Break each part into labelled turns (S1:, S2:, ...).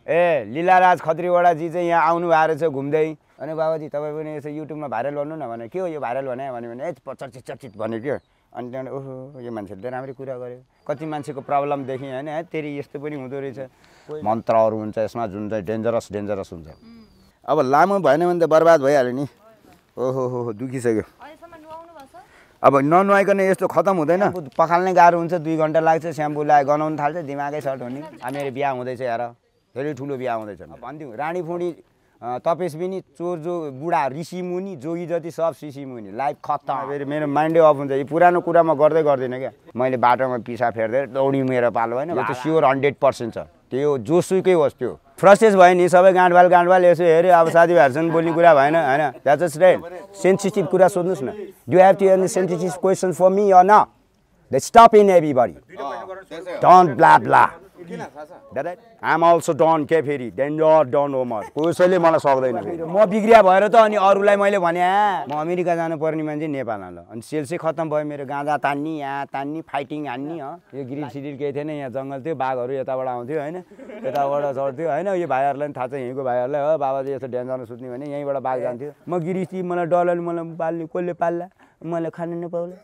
S1: ए लीलाराज खत्रीवाडाजी चाहिँ यहाँ आउनु भएको रहेछ घुम्दै। अनि बाबाजी तपाईँ पनि यसो युट्युबमा भाइरल गर्नु न भने के हो यो भाइरल भने ए चर्चित चर्चित भन्यो क्या। अनि त्यहाँबाट ओहो यो मान्छेले त राम्रै कुरा गर्यो। कति मान्छेको प्रब्लम देखेँ होइन तेरि यस्तो पनि हुँदो रहेछ। मन्त्रहरू हुन्छ यसमा जुन चाहिँ डेन्जरस हुन्छ। अब लामो भएन भने त बर्बाद भइहाल्यो नि। ओहो हो दुखिसक्यो। अब ननुहाइकन यस्तो खतम हुँदैन। पखाल्नै गाह्रो हुन्छ 2 घन्टा लाग्छ। स्याम्पू लगाए गनाउनु थाल्छ दिमागै सर्ट हुने। मेरो बिहा हुँदैछ हेर धेरै ठुलो बिहा हुँदैछ। भनिदिउँ रानी फुडी तपेसबिनी चोर जो बुढा ऋषि मुनि जोगी जति सब ऋषि मुनि लाइफ खत्तम। फेरि मेरो माइन्डै अफ हुन्छ। यो पुरानो कुरा म गर्दै गर्दिनँ क्या। मैले बाटोमा पिसा फेर्दै दौडी मेरो पालो होइन। यो त स्योर 100% छ। त्यो जोसुकै होस् त्यो फ्रस्ट्रेट भयो नि सबै गाँडवाल यसो हेऱ्यो। अब साथीभाइहरूसँग बोल्ने कुरा भएन होइन। That's right. सेन्सिटिभ कुरा सोध्नुहोस् न। Do have to any sensitive question for me or not? They stop in everybody. Don't blah blah. I'm also done के फेरि डेन्जर डन हो म। कसैले मलाई सक्दैन। म बिग्रिया भएर त अनि अरूलाई मैले भने म अमेरिका जानुपर्ने मान्छे नेपालमा ल। अनि सेल्सै खत्तम भयो मेरो। गाँजा तान्ने यहाँ तान्ने फाइटिङ हान्ने यो ग्रिल सिरिल केही थिएन। यहाँ जङ्गल थियो बाघहरू यताबाट आउँथ्यो होइन यताबाट चढ्थ्यो होइन। यो भाइहरूलाई पनि थाहा छ यहीँको भाइहरूलाई हो बाबाले यस्तो ड्यान्जरमा सुत्ने भने यहीँबाट बाघ जान्थ्यो। म गिरिसी मलाई डरले मलाई पाल्ने कसले पाल्ला मलाई खानु नपाउला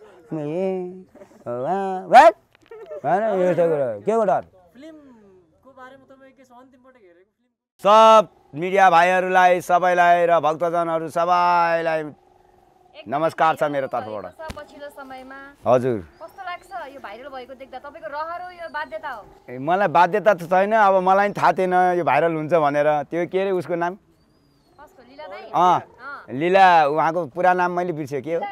S1: होइन यस्तो कुरा के को डर। सब मिडिया भाइहरूलाई सबैलाई र भक्तजनहरू सबैलाई नमस्कार छ मेरो तर्फबाट।
S2: पछिल्लो समयमा
S1: हजुर
S2: कस्तो लाग्छ यो भाइरल भएको देख्दा? तपाईको रहर हो यो बाध्यता हो?
S1: मलाई बाध्यता त छैन। अब मलाई पनि थाहा थिएन यो भाइरल हुन्छ भनेर। त्यो के अरे उसको नाम लीला उहाँको पुरा नाम मैले बिर्सेँ के हो।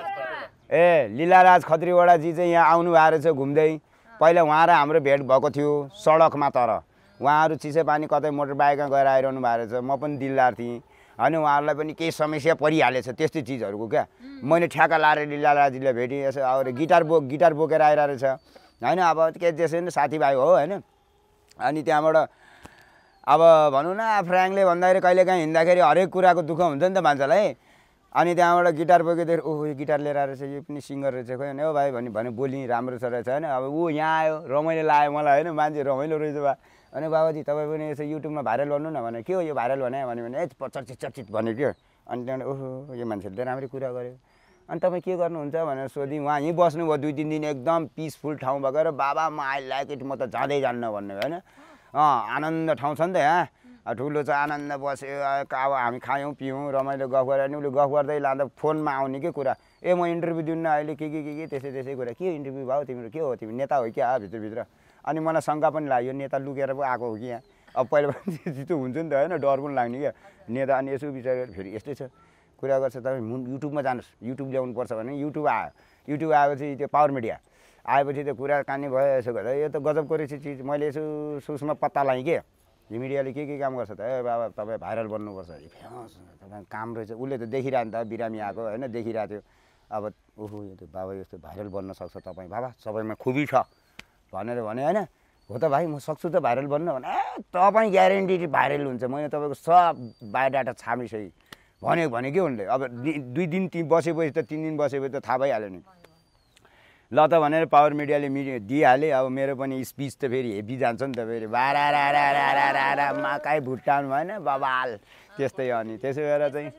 S1: ए लीलाराज खत्रीवाडाजी चाहिँ यहाँ आउनु भएको रहेछ घुम्दै। पहिला उहाँ र हाम्रो भेट भएको थियो सडकमा। तर उहाँहरू चिसो पानी कतै मोटर बाइकमा गएर आइरहनु भएको रहेछ। म पनि दिलदार थिएँ होइन। उहाँहरूलाई पनि केही समस्या परिहालेछ त्यस्तै चिजहरूको क्या। मैले ठ्याक्का लाएर लीलाराजीलाई भेटेँ। यसो अब गिटार बोकेर आइरहेको रहेछ होइन। अब के त्यसै नि साथीभाइ हो होइन। अनि त्यहाँबाट अब भनौँ न फ्र्याङ्कले भन्दाखेरि कहिलेकाहीँ हिँड्दाखेरि हरेक कुराको दुःख हुन्छ नि त मान्छेलाई। अनि त्यहाँबाट गिटार बोकेदेखि ओहो यो गिटार लिएर आएर चाहिँ यो पनि सिङ्गर रहेछ खोइ हो भाइ भने बोली राम्रो छ रहेछ होइन। अब ऊ यहाँ आयो रमाइलो लाग्यो मलाई होइन। मान्छे रमाइलो रहेछ बा। अनि बाबाजी तपाईँ पनि यसो युट्युबमा भाइरल गर्नु न भने के हो यो भाइरल भने चर्चित भन्यो क्या। अनि त्यहाँबाट ओहो यो मान्छेले त राम्रै कुरा गर्यो। अनि तपाईँ के गर्नुहुन्छ भनेर सोधेँ। उहाँ यहीँ बस्नुभयो 2-3 दिन एकदम पिसफुल ठाउँ भएको र बाबा म आई लाइक इट म त जाँदै जान्न भन्ने होइन। आनन्द ठाउँ छ नि त यहाँ ठुलो छ आनन्द बस्यो। अब हामी खायौँ पियौँ रमाइलो गफ गरेर नि उसले गफ गर्दै लाँदा फोनमा आउने के कुरा ए म इन्टरभ्यू दिनु अहिले के त्यसै कुरा के इन्टरभ्यू भयो तिम्रो के हो तिमी नेता हो क्या भित्रभित्र। अनि मलाई शङ्का पनि लाग्यो नेता लुकेर पो आएको हो कि यहाँ। अब पहिला त्यस्तो हुन्छ नि त होइन डर पनि लाग्ने क्या नेता। अनि यसो विचार फेरि यस्तै छ कुरा गर्छ तपाईँ युट्युबमा जानुहोस् युट्युब ल्याउनुपर्छ भने युट्युब आयो। युट्युब आएपछि त्यो पावर मिडिया आएपछि त्यो कुरा कान्ने भयो। यसो गर्दा यो त गजबको रहेछ चिज। मैले यसो सुसमा पत्ता लगाएँ के यो मिडियाले के काम गर्छ त ए बाबा तपाईँ भाइरल बन्नुपर्छ फेमस तपाईँ काम रहेछ। उसले त देखिरह नि त बिरामी आएको होइन देखिरहेको थियो। अब ओहो यो त बाबा यस्तो भाइरल बन्न सक्छ तपाईँ बाबा सबैमा खुबी छ भनेर भने होइन। हो त भाइ म सक्छु त भाइरल बन्न भने ए तपाईँ ग्यारेन्टी भाइरल हुन्छ। मैले तपाईँको सब बायोडाटा छामिसकेँ भने के उनले। अब 2 दिन बसेपछि त 3 दिन बसेपछि त थाहा भइहाल्यो नि। ल त भनेर पावर मिडियाले दिइहालेँ। अब मेरो पनि स्पिच त फेरि हेभी जान्छ नि त फेरि बारा मकै भुटान भएन बबाल त्यस्तै। अनि त्यसो भएर चाहिँ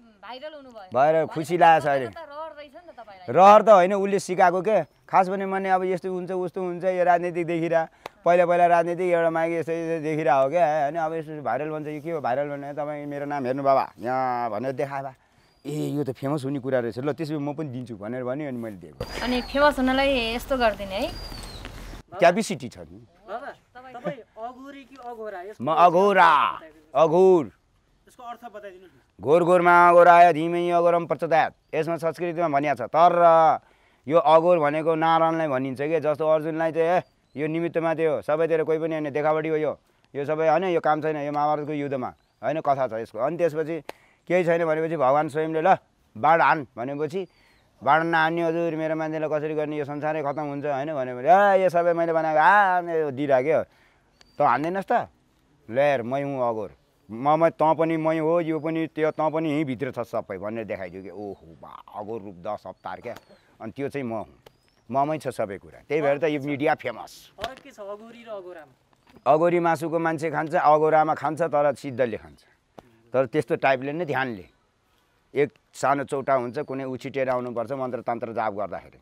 S1: भएर खुसी लागेको छ अहिले। रहर त होइन उसले सिकाएको के खास भने मैले अब यस्तो हुन्छ उस्तो हुन्छ यो राजनीतिक देखिरह पहिला राजनीतिक एउटा माइक यस्तो देखिरह हो क्या होइन। अब यस्तो भाइरल भन्छ कि के हो भाइरल भने तपाईँ मेरो नाम हेर्नु बाबा यहाँ भनेर देखाए बा ए यो त फेमस हुने कुरा रहेछ ल त्यसो म पनि दिन्छु भनेर भन्यो। अनि मैले दिएको। अनि
S2: फेमस हुनलाई यस्तो गर्दिने है
S1: क्यापेसिटी छ नि। म अघोरा अघोर घोर अघोराय धिमै अघोरम प्रचोदयात् यसमा संस्कृतिमा भनिएको छ। तर यो अघोर भनेको नारायणलाई भनिन्छ कि जस्तो अर्जुनलाई चाहिँ यो निमित्तमा थियो सबैतिर कोही पनि होइन देखावटी हो यो सबै होइन यो काम छैन यो महाभारतको युद्धमा होइन कथा छ यसको। अनि त्यसपछि केही छैन भनेपछि भगवान् स्वयंले ल बाण हान भनेपछि बाण नहान्ने हजुर मेरो मान्छेलाई कसरी गर्ने यो संसारै खतम हुन्छ होइन भनेपछि यो सबै मैले बनाएको दिइराख्यो त हान्दैनस् त लेयर मै हुँ अघोर म तँ पनि मै हो यो पनि त्यो तँ पनि यहीँभित्र छ सबै भनेर देखाइदियो कि ओहो बा अघोर रूप 10 अवतार क्या। अनि त्यो चाहिँ म हुँ ममै छ सबै कुरा। त्यही भएर त यो मिडिया फेमस। अगोरी मासुको मान्छे खान्छ, अगोरामा खान्छ, तर सिद्धले खान्छ। तर त्यस्तो टाइपले नै ध्यानले एक सानो चौटा हुन्छ, कुनै उछिटेर आउनुपर्छ मन्त्र तन्त्र जाप गर्दाखेरि।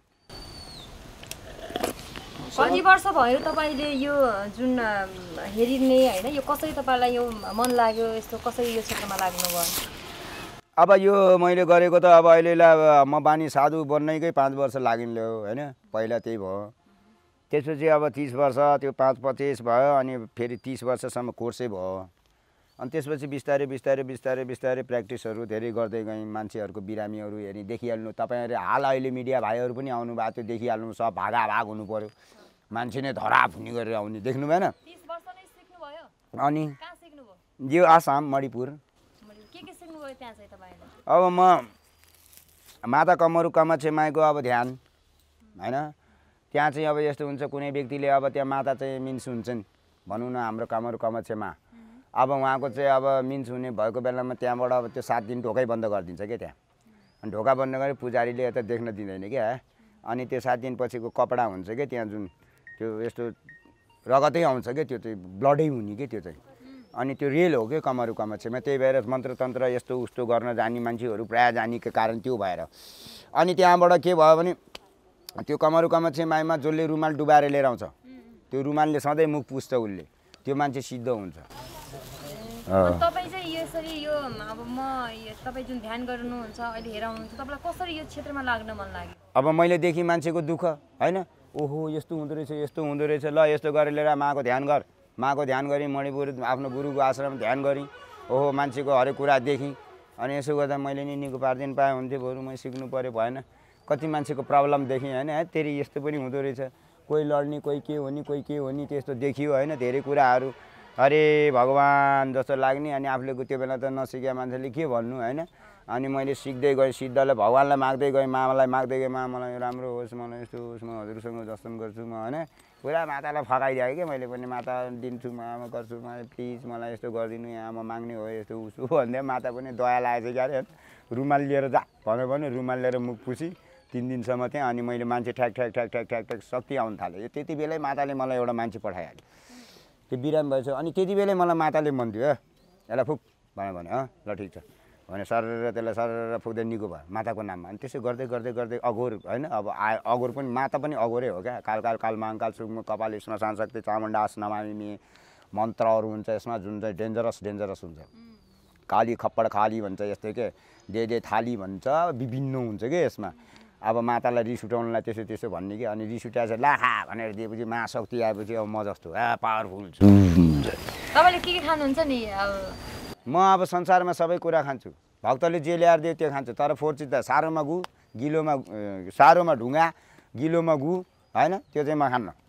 S2: कति वर्ष भयो तपाईँले यो जुन हेरिने होइन, यो कसरी तपाईँलाई यो मन लाग्यो, यस्तो कसरी यो क्षेत्रमा लाग्नुभयो?
S1: अब यो मैले गरेको त अब अहिलेलाई म बानी साधु बन्नैकै 5 वर्ष लागिन्थ्यो होइन, पहिला त्यही भयो। त्यसपछि अब 30 वर्ष, त्यो 5-25 भयो, अनि फेरि 30 वर्षसम्म कोर्सै भयो। अनि त्यसपछि बिस्तारै बिस्तारै बिस्तारै बिस्तारै प्र्याक्टिसहरू धेरै गर्दै गएँ। मान्छेहरूको बिरामीहरू हेरी देखिहाल्नु, तपाईँहरू हाल अहिले मिडिया भाइहरू पनि आउनु भएको थियो, देखिहाल्नु, सब भागाभाग हुनु पऱ्यो, मान्छे नै धराफुनी गरेर आउने, देख्नु भएन?
S2: 30 वर्ष नै सिक्नुभयो?
S1: अनि
S2: कहाँ सिक्नुभयो?
S1: यो आसाम मणिपुर।
S2: के सिक्नुभयो त्यहाँ चाहिँ तपाईँले?
S1: अब म माता कमरु कामाक्षी माईको अब ध्यान होइन, त्यहाँ चाहिँ अब यस्तो हुन्छ, कुनै व्यक्तिले अब त्यहाँ माता चाहिँ मिन्स हुन्छन् भनौँ न, हाम्रो कमरु कामाक्षीमा अब उहाँको चाहिँ अब मिन्स हुने भएको बेलामा त्यहाँबाट अब त्यो 7 दिन ढोकै बन्द गरिदिन्छ क्या त्यहाँ। अनि ढोका बन्द गरे पुजारीले यता देख्न दिँदैन क्या। अनि त्यो 7 दिन पछिको कपडा हुन्छ क्या त्यहाँ, जुन त्यो यस्तो रगतै आउँछ क्या, त्यो चाहिँ ब्लडै हुने क्या त्यो चाहिँ। अनि त्यो रियल हो क्या कमरु कामाक्षीमा। त्यही भएर मन्त्र तन्त्र यस्तो उस्तो गर्न जाने मान्छेहरू प्रायः जानेको कारण त्यो भएर। अनि त्यहाँबाट के भयो भने त्यो कमरु कामाक्षी माईमा जसले रुमाल डुबाएर लिएर आउँछ, त्यो रुमालले सधैँ मुख पुस्छ, उसले त्यो मान्छे सिद्ध हुन्छ।
S2: तपाईँ चाहिँ यसरी यो अब म तपाईँ जुन ध्यान गर्नुहुन्छ अहिले हेराउनुहुन्छ, तपाईँलाई कसरी यो क्षेत्रमा लाग्न मन लाग्यो?
S1: अब मैले देखेँ मान्छेको दुःख होइन, ओहो यस्तो हुँदो रहेछ, यस्तो हुँदो रहेछ, ल यस्तो गरेर लिएर माको ध्यान गर, माको ध्यान गरेँ, मणिपुर आफ्नो गुरुको आश्रम ध्यान गरेँ, ओहो मान्छेको हरेक कुरा देखेँ। अनि यसो गर्दा मैले नि निको पारिदिनु पाएँ हुन्थ्यो, बरु म सिक्नु पऱ्यो, भएन। कति मान्छेको प्रब्लम देखेँ होइन, तेरि यस्तो पनि हुँदो रहेछ, कोही लड्ने, कोही के हो नि, कोही के हो नि, त्यस्तो देखियो होइन, धेरै कुराहरू। अरे भगवान् जस्तो लाग्ने। अनि आफूले त्यो बेला त नसिकेका मान्छेले के भन्नु होइन। अनि मैले सिक्दै गएँ, सिद्धलाई भगवान्लाई माग्दै गएँ, मामालाई माग्दै गएँ, मा मलाई राम्रो होस्, मलाई यस्तो होस्, म हजुरसँग दर्शन गर्छु म होइन। पुरा मातालाई फकाइदिएँ क्या मैले पनि, माता दिन्छु म, आमा गर्छु म, प्लिज मलाई यस्तो गरिदिनु, यहाँ म माग्ने हो यस्तो उसो भन्दै। माता पनि दया लागेको छ क्या, रुमाल लिएर जा भन्यो भने रुमाल लिएर मुख पुसी 3 दिनसम्म त्यहाँ। अनि मैले मान्छे ठ्याक ठ्याक ठ्याक ठ्याक ठ्याक ठ्याक शक्ति आउनु थाल्यो। त्यति बेलै माताले मलाई एउटा मान्छे पठाइहाल्यो, त्यो बिरामी भएछ। अनि त्यति बेलै मलाई माताले मन दियो, यसलाई फुक भने ल ठिक छ भने सर त्यसलाई सर फुक्दै निको भयो माताको नाममा। अनि त्यसो गर्दै गर्दै गर्दै अघोर होइन, अब अघोर पनि माता पनि अघोरै हो क्या। काल काल काल महाकाल सुक्म कपाल श्मशान शक्ति चामुण्डास नमामि मन्त्रहरू हुन्छ यसमा, जुन चाहिँ डेन्जरस हुन्छ। काली खप्पड खाली भन्छ यस्तै के, दे थाली भन्छ, विभिन्न हुन्छ कि यसमा। अब मातालाई रिस उठाउनलाई त्यसो भन्ने कि। अनि रिस उठाएछ लाखा भनेर दिएपछि महाशक्ति आएपछि अब म जस्तो पावरफुल छु।
S2: तपाईँले के खानुहुन्छ नि?
S1: म अब संसारमा सबै कुरा खान्छु, भक्तले जे ल्याएर दियो त्यो खान्छु। तर फोर्चित सारोमा गु, गिलोमा सारोमा ढुङ्गा, गिलोमा गु होइन, त्यो चाहिँ म खान्न।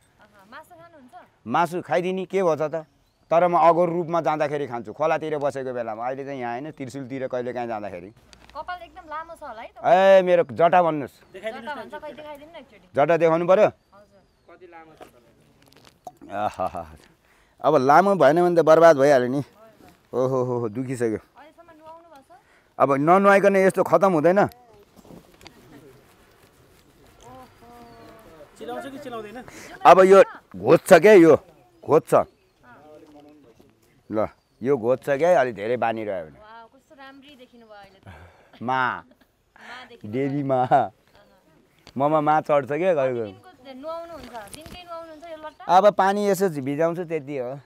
S1: मासु खाइदिने के भन्छ त। तर म अघोर रूपमा जाँदाखेरि खान्छु, खोलातिर बसेको बेलामा। अहिले चाहिँ यहाँ होइन, त्रिशुलतिर कहिले काहीँ जाँदाखेरि।
S2: कपाल एकदम लामो छ होला है त?
S1: ए मेरो जटा भन्नुहोस्, जटा देखाउनु पर्यो। अब लामो भएन भने त बर्बाद भइहाल्यो नि। ओहो हो दुखिसक्यो। अब ननुहाइकन यस्तो खतम हुँदैन। अब यो घोच्छ क्या, यो घोच्छ ल, यो घोच्छ क्या, अलिक धेरै बानी रह्यो भने। मा देवी मा ममा मा चढ्छ क्या गएको। अब पानी यसो भिजाउँछु त्यति हो।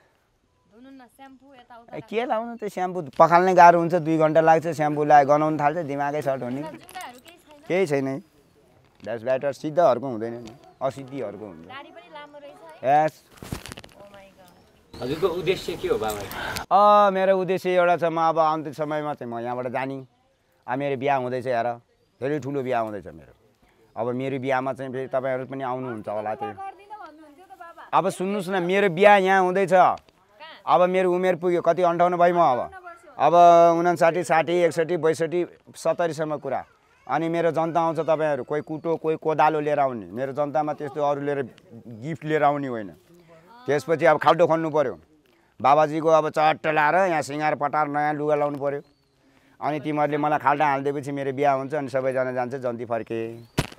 S1: के लाउनु त्यो स्याम्पू पखाल्नै गाह्रो हुन्छ, 2 घन्टा लाग्छ। स्याम्पू लगाए गनाउनु थाल्छ, दिमागै सर्ट हुने। केही छैन, द्याट्स बेटर। सिद्धहरूको हुँदैन नि, असिद्धिहरूको हुन्छ। यस।
S3: हजुरको उद्देश्य के हो बाबा?
S1: मेरो उद्देश्य एउटा छ, म अब अन्तिम समयमा चाहिँ म यहाँबाट जाने। मेरो बिहा हुँदैछ, हेर धेरै ठुलो बिहा हुँदैछ मेरो। अब मेरो बिहामा चाहिँ फेरि तपाईँहरू पनि आउनुहुन्छ होला। त्यो अब सुन्नुहोस् न, मेरो बिहा यहाँ हुँदैछ। अब मेरो उमेर पुग्यो, कति 58 भयो म। अब 59, 60, 61, 62, 70सम्म कुरा। अनि मेरो जनता आउँछ, तपाईँहरू कोही कुटो कोही कोदालो लिएर आउने। मेरो जनतामा त्यस्तो अरू लिएर गिफ्ट लिएर आउने होइन। त्यसपछि अब खाल्टो खन्नु पऱ्यो, बाबाजीको अब चट्ट लाएर यहाँ सिँगार पटार नयाँ लुगा लाउनु पऱ्यो। अनि तिमीहरूले मलाई खाल्टा हालिदिएपछि मेरो बिहा हुन्छ। अनि सबैजना जान्छ, जन्ती फर्के।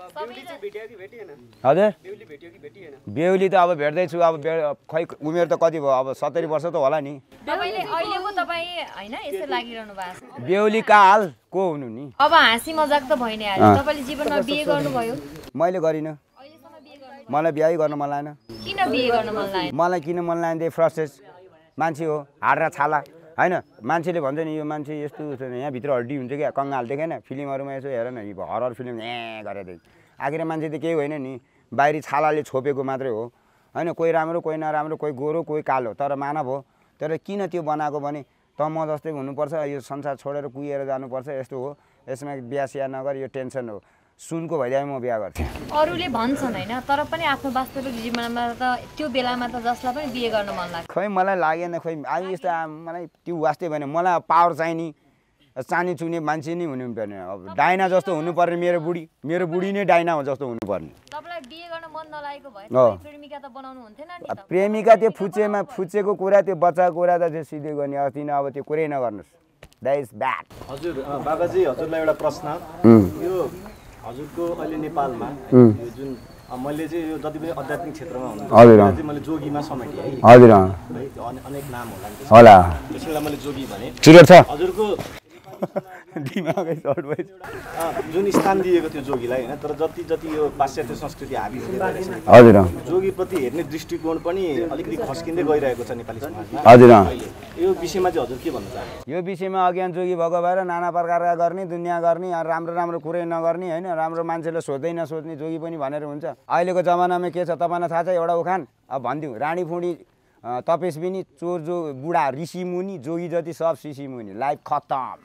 S1: हजुर बेहुली त अब भेट्दैछु अब खै उमेर त कति भयो अब 70 वर्ष त होला नि
S2: तपाईले अहिले पो तपाई हैन यसै लागिरहनु भएको छ
S1: बेहुली का हाल को हुनु नि
S2: अब हाँसी मजाक त भइ नै हाल्यो तपाईले जीवनमा बिहे गर्नुभयो
S1: मैले गरिनँ
S2: अहिलेसम्म बिहे गर्नु
S1: मलाई बिहे गर्न मन लागेन
S2: किन बिहे गर्न मन लाग्यो
S1: मलाई किन मन लागेन त्यही फ्रस्ट्रेट मान्छे हो हाड र छाला हैन मान्छेले भन्छ नि यो मान्छे यस्तो यहाँभित्र हड्डी हुन्छ क्या कङ्गाल देखेन फिल्महरूमा यसो हेर न हरर फिल्म गरेर आखिर मान्छे त केही होइन नि बाहिरी छालाले छोपेको मात्रै हो हैन कोही राम्रो कोही नराम्रो कोही गोरो कोही कालो तर मानव हो तर किन त्यो बनाएको भने त म जस्तै हुनुपर्छ यो संसार छोडेर कुहिएर जानुपर्छ यस्तो हो यसमा बिहा सिया नगर यो टेन्सन हो सुनको भइदिए म बिहा गर्थेँ
S2: अरूले भन्छन् हैन तर पनि आफ्नो वास्तविक जीवनमा त त्यो बेलामा त जसलाई पनि बिहे गर्न मन लाग्छ
S1: खै मलाई लागेन खै आज यस्तो मलाई त्यो वास्तै भएन मलाई पावर चाहिने चानी चुने मान्छे नै हुनुपर्ने अब डाइना जस्तो हुनुपर्ने मेरो बुढी नै डाइना हो जस्तो हुनुपर्ने
S2: तपाईलाई बिहे गर्न मन नलागेको भए प्रेमिका त बनाउनु हुन्थेन नि त
S1: प्रेमिका त्यो फुचेको कुरा त्यो बच्चाको कुरा त त्यो सिधै गर्ने अस्ति न अब त्यो कुरै नगर्नुहोस् द्याट इज ब्याड
S4: हजुर बाबाजी हजुरलाई एउटा प्रश्न यो हजुरको अहिले नेपालमा यो जुन मैले चाहिँ यो जति पनि आध्यात्मिक क्षेत्रमा हुनुहुन्छ चाहिँ मैले जोगीमा समेटेँ है
S1: हजुर
S4: अनेक नाम
S1: होला
S4: त्यसैलाई मैले जोगी भने
S1: चुरोट छ
S4: हजुरको
S1: दिमागै सर्ट भयो
S4: जुन स्थान दिएको थियो जोगीलाई हैन तर जति जति यो पाश्चात्य संस्कृति हाबी हुँदैछ
S1: हजुर
S4: जोगीप्रति हेर्ने दृष्टिकोण पनि अलिकति खस्किँदै गइरहेको छ नेपाली समाजमा
S1: हजुर
S4: यो विषयमा चाहिँ हजुर के भन्न चाहनुहुन्छ
S1: यो विषयमा अज्ञान जोगी भएको भएर नाना प्रकारका गर्ने दुनियाँ गर्ने राम्रो कुरै नगर्ने हैन राम्रो मान्छेले सोध्दै नसोध्ने जोगी पनि भनेर हुन्छ अहिलेको जमानामा के छ तपाईलाई थाहा छ एउटा उखान अब भनिदिउँ रानी फुडी तपेसबिनी चोर जो बुढा ऋषि मुनि जोगी जति सब ऋषि मुनि लाइफ खत्तम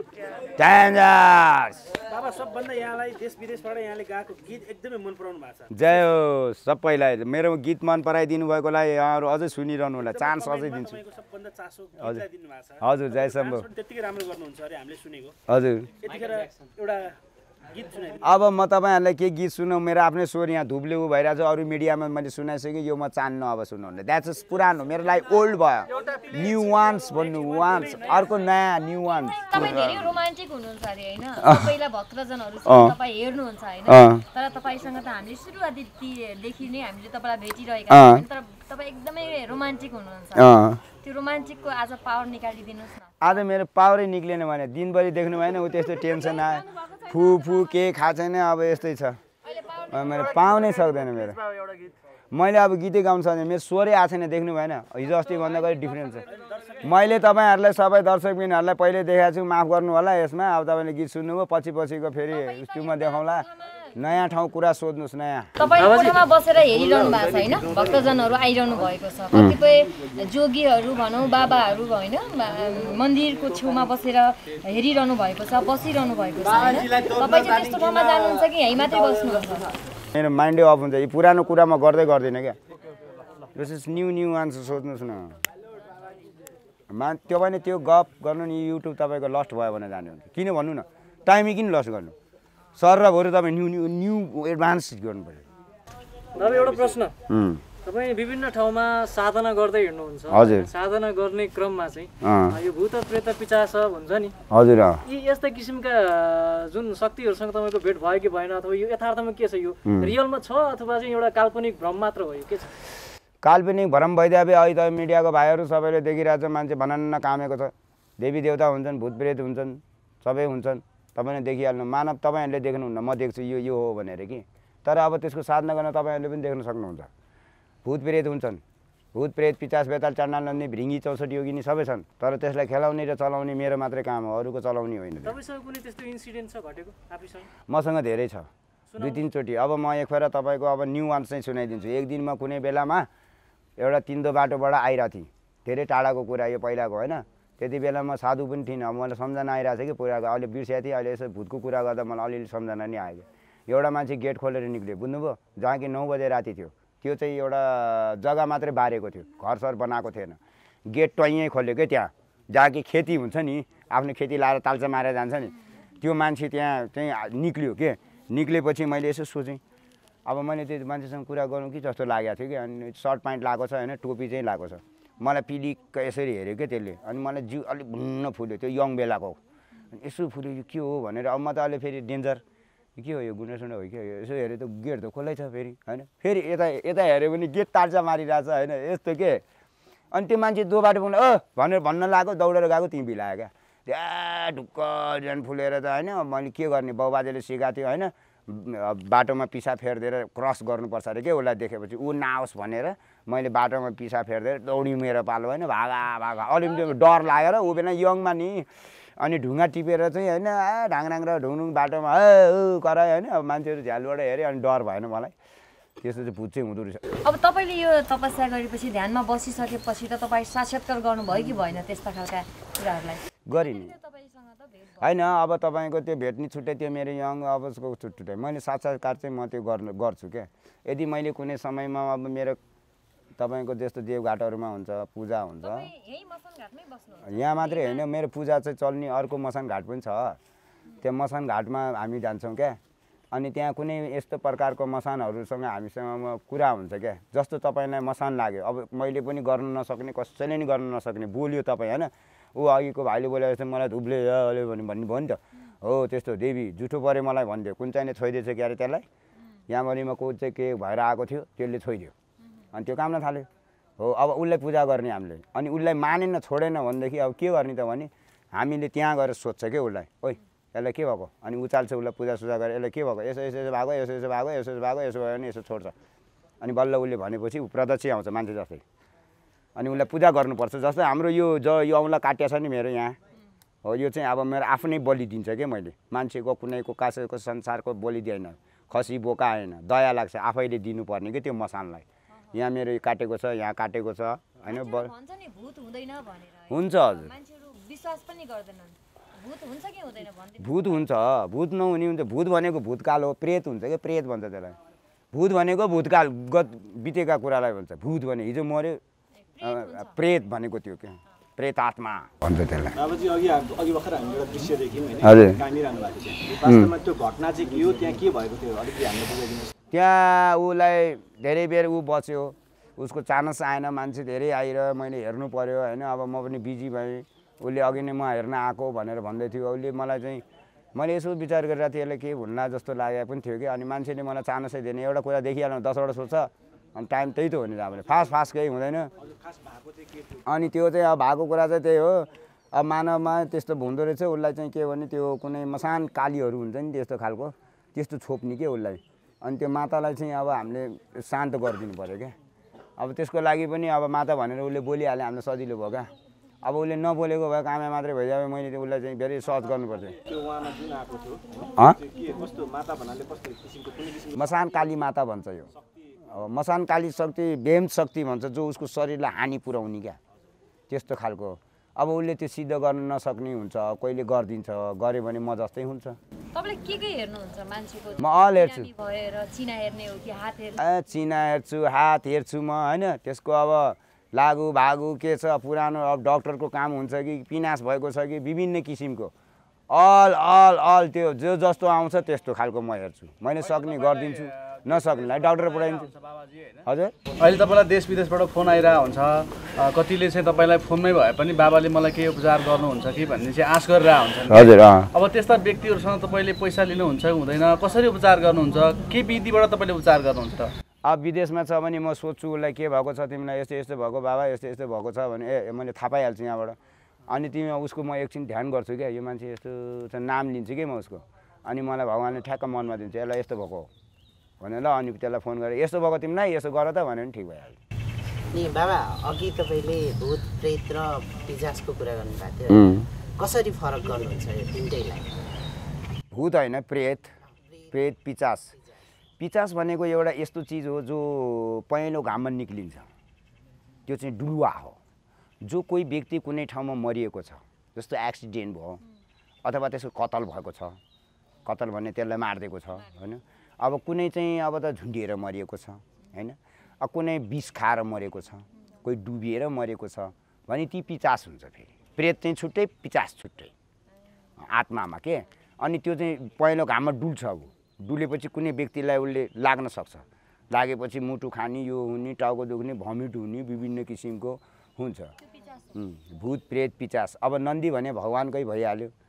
S1: डेन्जरस
S5: बाबा सबभन्दा यहाँलाई देश विदेशबाट यहाँले गाएको गीत एकदमै मन पराउनु भएको छ
S1: जय हो सबैलाई मेरो गीत मन पराइदिनु भएकोलाई यहाँहरू अझै सुनिरहनु होला चान्स अझै दिन्छु
S5: सबभन्दा चासो गीतलाई दिनु भएको छ
S1: हजुर जय शम्भु
S5: त्यतिकै राम्रो गर्नुहुन्छ अरे हामीले सुनेको
S1: हजुर
S5: यतिखेर एउटा गीत सुनाइदिनु
S1: अब म तपाईँहरूलाई के गीत सुनौँ मेरो आफ्नै स्वर यहाँ धुब्ले उ भइरहेको छ अरू मिडियामा मैले सुनाइसकेँ यो म चाहन्न अब सुन्नुहुन्न द्याट्स इज पुरानो मेरो लागि ओल्ड भयो न्यू वान्स भन्नु वान्स अर्को नयाँ न्यू वान्स
S2: तपाई धेरै रोमान्टिक हुनुहुन्छ अरे हैन सबैलाई भक्तजनहरु तपाई हेर्नुहुन्छ हैन तर तपाईसँग त हामीले सुरुवातदेखि नै हामीले तपाईलाई भेटिरहेका छौं तर तपाई एकदमै रोमान्टिक हुनुहुन्छ त्यो रोमान्टिकको आज पावर निकालिदिनुस् न
S1: आज मेरो पावरै निक्लेन भने दिनभरि देख्नु भएन उ त्यस्तो टेन्सन आयो फु के खा छैन अब यस्तै छ मेरो पाउनै सक्दैन मेरो मैले अब गीतै गाउन सक्दैन मेरो स्वरै आएको छैन देख्नु भएन हिजो अस्ति भन्दा गरी डिफ्रेन्स छ मैले तपाईँहरूलाई सबै दर्शकबिनहरूलाई पहिले देखाएको छु माफ गर्नु होला यसमा अब तपाईँले गीत सुन्नुभयो पछिको फेरि ट्युमा देखाउँला नयाँ ठाउँ कुरा सोध्नुहोस् नयाँ
S2: तपाईँ कोठामा बसेर हेरिरहनु भएको छ हैन भक्तजनहरू आइरहनु भएको छ कतिपय जोगीहरू भनौँ बाबाहरू हैन मन्दिरको छेउमा बसेर हेरिरहनु भएको छ बसिरहनु भएको छ हैन तपाईँ चाहिँ त्यस्तो ठाउँमा जानुहुन्छ कि यहीँ मात्रै बस्नुहुन्छ
S1: मेरो माइन्डै अफ हुन्छ यो पुरानो कुरा म गर्दै गर्दिनँ क्या दिस इज न्यू आन्सर सोध्नुहोस् न त्यो भने त्यो गफ गर्नु नि युट्युब तपाईँको लस्ट भयो भने जाने हुन्छ किन भन्नु न टाइमै किन लस्ट गर्नु सर र भोलि तपाईँ न्यू एडभान्स गर्नु पऱ्यो
S6: दाबी एउटा प्रश्न तपाईँ विभिन्न ठाउँमा साधना गर्दै हिँड्नुहुन्छ
S1: हजुर
S6: साधना गर्ने क्रममा चाहिँ यो भूत प्रेत पिशाच हुन्छ नि
S1: हजुर
S6: यी यस्ता किसिमका जुन शक्तिहरूसँग तपाईँको भेट भयो कि भएन अथवा यो यथार्थमा के छ यो रियलमा छ अथवा चाहिँ एउटा काल्पनिक भ्रम मात्र हो के छ
S1: काल्पनिक भ्रम भइदिए अहिले त मिडियाको भाइहरू सबैले देखिरहेको छ मान्छे भनन्न कामेको छ देवी देवता हुन्छन् भूत प्रेत हुन्छन् सबै हुन्छन् तपाईँले देखिहाल्नु मानव तपाईँहरूले देख्नुहुन्न म देख्छु यो हो भनेर कि तर अब त्यसको साधना गर्न तपाईँहरूले पनि देख्न सक्नुहुन्छ भूत प्रेत हुन्छन् भूत प्रेत पिचास बेताल चण्डाल नन्दी भृङ्गी 64 योगिनी सबै छन् तर त्यसलाई खेलाउने र चलाउने मेरो मात्रै काम हो अरूको चलाउने होइन
S6: तपाईसँग कुनै त्यस्तो इन्सिडेन्ट छ घटेको आफैसँग
S1: मसँग धेरै छ 2-3 चोटि अब म एकखेर तपाईँको अब न्यू वान्स चाहिँ सुनाइदिन्छु एक दिन म कुनै बेलामा एउटा तिन्दो बाटोबाट आइरहेको थिएँ धेरै टाढाको कुरा यो पहिलाको होइन त्यति बेला म साधु पनि थिइनँ मलाई सम्झना आइरहेको छ कि पुराको अहिले बिर्सेको थिएँ अहिले यसो भूतको कुरा गर्दा मलाई अलिअलि सम्झना नि आयो एउटा मान्छे गेट खोलेर निक्ल्यो बुझ्नुभयो जहाँ कि 9 बजे राति थियो त्यो चाहिँ एउटा जग्गा मात्रै बारेको थियो घरसर बनाएको थिएन गेट टैँ खोल्यो क्या त्यहाँ जहाँ कि खेती हुन्छ नि आफ्नो खेती लाएर तालचा मारेर जान्छ नि त्यो मान्छे त्यहाँ चाहिँ निक्ल्यो के निक्लेपछि मैले यसो सोचेँ अब मैले त्यो मान्छेसँग कुरा गरौँ कि जस्तो लागेको थियो कि अनि सर्ट प्यान्ट लगाएको छ होइन टोपी चाहिँ लगाएको छ मलाई पिलिक्क यसरी हेऱ्यो क्या त्यसले अनि मलाई जिउ अलिक भुन्न फुल्यो त्यो यङ बेलाको अनि यसो फुल्यो यो के हो भनेर अब म त अहिले फेरि डेन्जर के हो यो गुनासुना हो कि यसो हेऱ्यो त गेट त खोलै छ फेरि होइन फेरि यता यता हेऱ्यो भने गेट तार्चा मारिरहेछ होइन यस्तो के अनि त्यो मान्छे दो बाटो पुग्नु भनेर भन्न लाग्यो दौडेर गएको तिमी बिलायो क्या त्यहाँ ढुक्क ज्यान फुलेर त होइन मैले के गर्ने बाउबाजेले सिकाएको थियो होइन बाटोमा पिसा फेरिदिएर क्रस गर्नुपर्छ अरे के उसलाई देखेपछि ऊ नआओस् भनेर मैले बाटोमा पिसा फेरिदिएर दौडी मेरो पालो होइन भागा भागा अलिकति डर लागेर ऊ बेला यङमा नि अनि ढुङ्गा टिपेर चाहिँ होइन ढाङढाङ र ढुङढुङ बाटोमा करायो होइन अब मान्छेहरू झ्यालबाट हेऱ्यो अनि डर भएन मलाई त्यस्तो चाहिँ भूत चाहिँ हुँदो रहेछ
S2: अब तपाईँले यो तपस्या गरेपछि ध्यानमा बसिसकेपछि त तपाईँ साक्षात्कार गर्नुभयो कि भएन त्यस्ता खालका कुराहरूलाई
S1: गरिने
S2: तपाईँसँग त भेट
S1: होइन अब तपाईँको त्यो भेट्ने छुट्टै त्यो मेरो यङ अवस्थाको छुट्टै मैले साक्षात्कार चाहिँ म त्यो गर्छु क्या यदि मैले कुनै समयमा अब मेरो तपाईँको जस्तो देवघाटहरूमा हुन्छ पूजा हुन्छ यहाँ मात्रै होइन मेरो पूजा चाहिँ चल्ने अर्को मसान घाट पनि छ त्यो मसान घाटमा हामी जान्छौँ क्या अनि त्यहाँ कुनै यस्तो प्रकारको मसानहरूसँग हामीसँग कुरा हुन्छ क्या जस्तो तपाईँलाई मसान लाग्यो अब मैले पनि गर्न नसक्ने कसैले नि गर्न नसक्ने बोल्यो तपाईँ होइन ऊ अघिको भाइले बोले जस्तो मलाई धुब्ले भन्ने भयो नि त हो त्यस्तो देवी जुठो पऱ्यो मलाई भनिदियो कुन चाहिँले छोइदिएछ क्या अरे त्यसलाई यहाँभरिमा को चाहिँ के भएर आएको थियो त्यसले छोइदियो अनि त्यो काम नथाल्यो हो अब उसलाई पूजा गर्ने हामीले अनि उसलाई मानेन छोडेन भनेदेखि अब के गर्ने त भने हामीले त्यहाँ गएर सोध्छ क्या उसलाई ओइ यसलाई के भएको अनि उचाल्छ उसलाई पूजासुजा गरेर यसलाई के भएको यसो यसो यसो भएको यसो यसो भएको यसो यसो भएको यसो भयो भने यसो छोड्छ अनि बल्ल उसले भनेपछि ऊ प्रदक्ष आउँछ मान्छे जस्तै अनि उसलाई पूजा गर्नुपर्छ जस्तै हाम्रो यो यो औँला काटिया छ नि मेरो यहाँ हो यो चाहिँ अब मेरो आफ्नै बलि दिन्छ क्या मैले मान्छेको कुनैको कसैको संसारको बलि दिएन खसी बोका आएन दया लाग्छ आफैले दिनुपर्ने कि त्यो मसानलाई यहाँ मेरो काटेको छ यहाँ काटेको छ होइन हुन्छ हजुर भूत हुन्छ भूत नहुने हुन्छ भूत भनेको भूतकाल हो प्रेत हुन्छ क्या प्रेत भन्छ त्यसलाई भूत भनेको भूतकाल बितेका कुरालाई भन्छ भूत भने हिजो मऱ्यो प्रेत भनेको त्यो क्या प्रेत आत्मा भन्छ त्यसलाई
S4: बाबुजी अघि भर्खर हामीले एउटा दृश्य देख्यौँ होइन कामिरहनु भएको छ वास्तवमा त्यो घटना चाहिँ के हो त्यहाँ के भएको थियो अलिकति हामीले बुझाइदिनुहोस्
S1: त्यहाँ उसलाई धेरै बेर ऊ बच्यो उसको चान्स आएन मान्छे धेरै आएर मैले हेर्नु पर्यो होइन अब म पनि बिजी भएँ उसले अघि नै म हेर्न आएको भनेर भन्दै थियो उसले मलाई चाहिँ मैले यसो विचार गरेर थिएँ यसले के भुल्ला जस्तो लागेको पनि थियो कि अनि मान्छेले मलाई चान्सै दिने एउटा कुरा देखिहाल्नु 10वटा सोध्छ अनि टाइम त्यही त हो नि हामीले फास्ट केही हुँदैन अनि त्यो चाहिँ अब भएको कुरा चाहिँ त्यही हो अब मानवमा त्यस्तो हुँदो रहेछ उसलाई चाहिँ के भने त्यो कुनै मसान कालीहरू हुन्छ नि त्यस्तो खालको त्यस्तो छोप्ने के उसलाई अनि त्यो मातालाई चाहिँ अब हामीले शान्त गरिदिनु पऱ्यो क्या अब त्यसको लागि पनि अब माता भनेर उसले बोलिहाल्यो हामीलाई सजिलो भयो क्या अब उसले नबोलेको भए कामै मात्रै भइजायो मैले उसलाई चाहिँ धेरै सर्च गर्नुपर्छ मसान काली माता भन्छ यो मसान काली शक्ति बेम शक्ति भन्छ जो उसको शरीरलाई हानि पुर्याउने क्या त्यस्तो खालको अब उसले त्यो सिद्ध गर्न नसक्ने हुन्छ कहिले गरिदिन्छ गऱ्यो भने म जस्तै हुन्छ म अल हेर्छु चिना हेर्छु हात हेर्छु म होइन त्यसको अब लागु भागु के छ पुरानो अब डक्टरको काम हुन्छ कि पिनास भएको छ कि विभिन्न किसिमको अल त्यो जो जस्तो आउँछ त्यस्तो खालको म हेर्छु मैले सक्ने गरिदिन्छु नसक्नेलाई डक्टर पठाइदिन्छु हजुर
S7: अहिले तपाईँलाई देश विदेशबाट फोन आइरहेको हुन्छ कतिले चाहिँ तपाईँलाई फोनमै भए पनि बाबाले मलाई के उपचार गर्नुहुन्छ कि भन्ने चाहिँ आश गरिरहेको हुन्छ
S1: हजुर
S7: अब त्यस्ता व्यक्तिहरूसँग तपाईँले पैसा लिनुहुन्छ हुँदैन कसरी उपचार गर्नुहुन्छ के विधिबाट तपाईँले उपचार गर्नुहुन्छ त
S1: अब विदेशमा छ भने म सोध्छु उसलाई के भएको छ तिमीलाई यस्तो यस्तो भएको बाबा यस्तो यस्तो भएको छ भने मैले थाहा पाइहाल्छु यहाँबाट अनि तिमी उसको म एकछिन ध्यान गर्छु क्या यो मान्छे यस्तो छ नाम लिन्छु कि म उसको अनि मलाई भगवान्ले ठ्याक्क मनमा दिन्छ यसलाई यस्तो भएको भने ल अनि त्यसलाई फोन गरेर यस्तो भएको तिमीलाई यसो गर त भने पनि ठिक भइहाल्छ
S8: नि बाबा अघि तपाईँले भूत प्रेत र पिशाचको कुरा गर्नुभएको थियो कसरी फरक गर्नुहुन्छ यो तिनटैलाई
S1: भूत होइन प्रेत पिशाच भनेको एउटा यस्तो चिज हो जो पहेँलो घाममा निक्लिन्छ त्यो चाहिँ डुलुवा हो जो कोही व्यक्ति कुनै ठाउँमा मरिएको छ जस्तो एक्सिडेन्ट भयो अथवा त्यसको कतल भएको छ कतल भन्ने त्यसलाई मारिदिएको छ होइन अब कुनै चाहिँ अब त झुन्डिएर मरिएको छ होइन अब कुनै विष खाएर मरेको छ कोही डुबिएर मरेको छ भने ती पिशाच हुन्छ फेरि प्रेत चाहिँ छुट्टै पिशाच छुट्टै आत्मामा के अनि त्यो चाहिँ पहेँलो घाममा डुल्छ अब डुलेपछि कुनै व्यक्तिलाई उसले लाग्न सक्छ लागेपछि मुटु खाने यो हुने टाउको दुख्ने भमिट हुने विभिन्न किसिमको हुन्छ भूत प्रेत पिशाच अब नन्दी भने भगवान्कै भइहाल्यो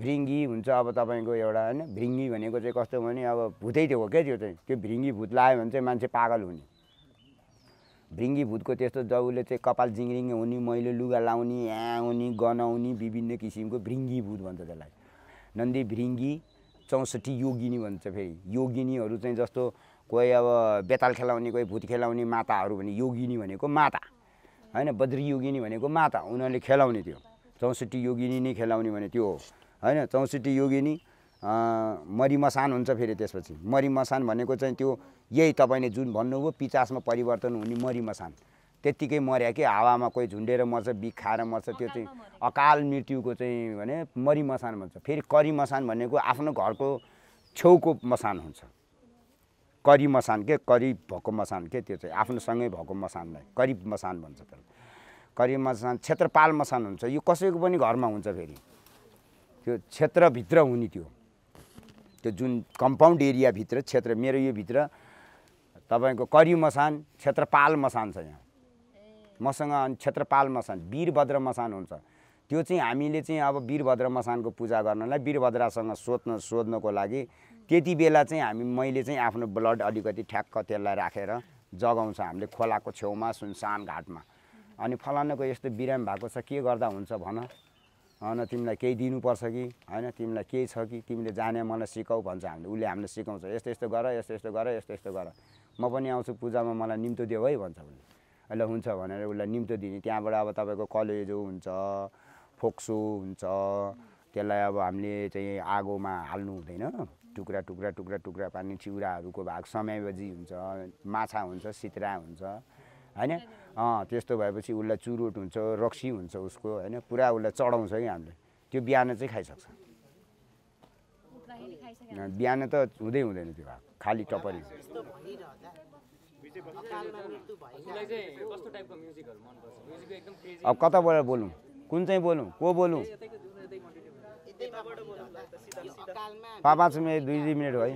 S1: भृङ्गी हुन्छ अब तपाईँको एउटा होइन भृङ्गी भनेको चाहिँ कस्तो भने अब भूतै त्यो हो क्या त्यो चाहिँ त्यो भृङ्गी भूत लाग्यो भने चाहिँ मान्छे पागल हुने भृङ्गी भूतको त्यस्तो जौले चाहिँ कपाल जिङ्रिङ हुने मैले लुगा लाउने यहाँ हुने गनाउने विभिन्न किसिमको भृङ्गी भूत भन्छ त्यसलाई नन्दी भृङ्गी 64 योगिनी भन्छ फेरि योगिनीहरू चाहिँ जस्तो कोही अब बेताल खेलाउने कोही भूत खेलाउने माताहरू भने योगिनी भनेको माता होइन बद्री योगिनी भनेको माता उनीहरूले खेलाउने त्यो 64 योगिनी नै खेलाउने भने त्यो हो होइन 64 योगिनी मरिमसान हुन्छ फेरि त्यसपछि मरिमसान भनेको चाहिँ त्यो यही तपाईँले जुन भन्नुभयो 50 मा परिवर्तन हुने मरिमसान त्यत्तिकै मर्या कि हावामा कोही झुन्डेर मर्छ बिख खाएर मर्छ त्यो चाहिँ अकाल मृत्युको चाहिँ भने मरिमसान भन्छ फेरि करिमसान भनेको आफ्नो घरको छेउको मसान हुन्छ करी मसान के करिब भएको मसान के त्यो चाहिँ आफ्नोसँगै भएको मसानलाई करिब मसान भन्छ त्यसलाई करिब मसान क्षेत्रपाल मसान हुन्छ यो कसैको पनि घरमा हुन्छ फेरि त्यो क्षेत्रभित्र हुने त्यो जुन कम्पाउन्ड एरियाभित्र क्षेत्र मेरो यो भित्र तपाईँको करी मसान क्षेत्रपाल मसान छ यहाँ मसँग क्षेत्रपाल मसान वीरभद्र मसान हुन्छ त्यो चाहिँ हामीले चाहिँ अब वीरभद्र मसानको पूजा गर्नलाई वीरभद्रसँग सोध्नको लागि त्यति बेला चाहिँ मैले चाहिँ आफ्नो ब्लड अलिकति ठ्याक्क त्यसलाई राखेर जगाउँछ हामीले खोलाको छेउमा सुनसान घाटमा अनि फलानाको यस्तो बिराम भएको छ के गर्दा हुन्छ भन होइन तिमीलाई केही दिनुपर्छ कि होइन तिमीलाई केही छ कि तिमीले जाने मलाई सिकाऊ भन्छ हामीले उसले हामीलाई सिकाउँछ यस्तो यस्तो गर यस्तो यस्तो गर यस्तो यस्तो गर म पनि आउँछु पूजामा मलाई निम्तो देऊ है भन्छ उसले अहिले हुन्छ भनेर उसलाई निम्तो दिने त्यहाँबाट अब तपाईँको कलेजो हुन्छ फोक्सो हुन्छ त्यसलाई अब हामीले चाहिँ आगोमा हाल्नु हुँदैन टुक्रा टुक्रा टुक्रा टुक्रा पार्ने चिउराहरूको भाग समयबजी हुन्छ माछा हुन्छ सित्रा हुन्छ होइन त्यस्तो भएपछि उसलाई चुरोट हुन्छ रक्सी हुन्छ उसको होइन पुरा उसलाई चढाउँछ कि हामीले त्यो बिहान चाहिँ खाइसक्छ बिहान त हुँदैन त्यो भाग खाली टपरी अब कताबाट बोलौँ कुन चाहिँ बोलौँ को बोलौँ 5 मिनट 2 मिनट है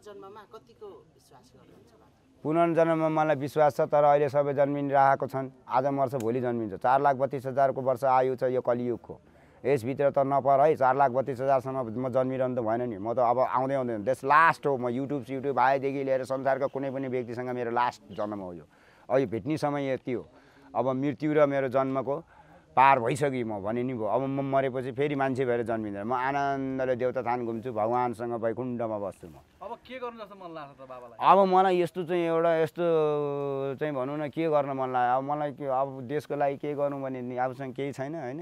S1: पुनर्जन्ममा मलाई विश्वास छ तर अहिले सबै जन्मिरहेको छन् आज मर्छ भोलि जन्मिन्छ 4,32,000 वर्ष आयु छ यो कलियुगको यसभित्र त नपर है 4,32,000सम्म म जन्मिरहनु त भएन नि म त अब आउँदैन देश लास्ट हो म युट्युब आएदेखि लिएर संसारको कुनै पनि व्यक्तिसँग मेरो लास्ट जन्म हो यो अहिले भेट्ने समय यति हो अब मृत्यु र मेरो जन्मको पार भइसक्यो म भने नि भयो अब म मरेपछि फेरि मान्छे भएर जन्मिँदैन म आनन्दले देवता थान घुम्छु भगवान्सँग वैकुण्ठमा बस्छु म
S7: अब के गर्नु जस्तो मन लाग्छ त बाबालाई
S1: अब मलाई यस्तो चाहिँ एउटा यस्तो चाहिँ भनौँ न के गर्न मन लाग्यो अब मलाई के अब देशको लागि के गर्नु भने नि आफूसँग केही छैन होइन